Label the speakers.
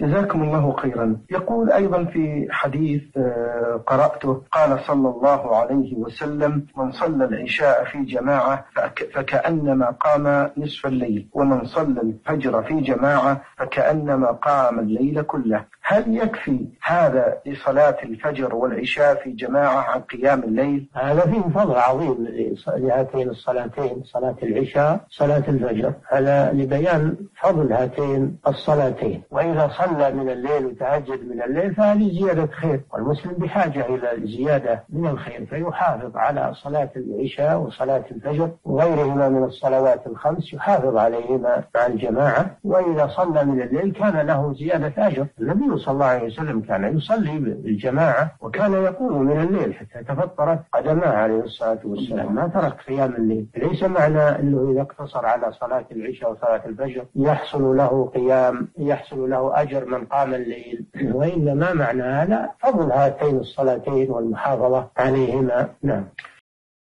Speaker 1: جزاكم الله خيرا. يقول أيضا في حديث قرأته قال صلى الله عليه وسلم: من صلى العشاء في جماعة فكأنما قام نصف الليل، ومن صلى الفجر في جماعة فكأنما قام الليل كله. هل يكفي هذا لصلاة الفجر والعشاء في جماعة عن قيام الليل؟
Speaker 2: هذا فيه فضل عظيم لهاتين الصلاتين، صلاة العشاء صلاة الفجر، هذا لبيان فضل هاتين الصلاتين. وإذا صلى من الليل وتهجد من الليل فهذه زيادة خير، والمسلم بحاجة إلى زيادة من الخير، فيحافظ على صلاة العشاء وصلاة الفجر وغيرهما من الصلوات الخمس، يحافظ عليهما مع الجماعة. وإذا صلى من الليل كان له زيادة أجر. النبي صلى الله عليه وسلم كان يصلي بالجماعة وكان يقوم من الليل حتى تفطرت قدماه عليه الصلاة والسلام، ما ترك قيام الليل. ليس معنى أنه إذا اقتصر على صلاة العشاء وصلاة الفجر يحصل له أجر من قام الليل، وإنما معنى هذا فضل هاتين الصلاتين والمحافظة عليهما. نعم.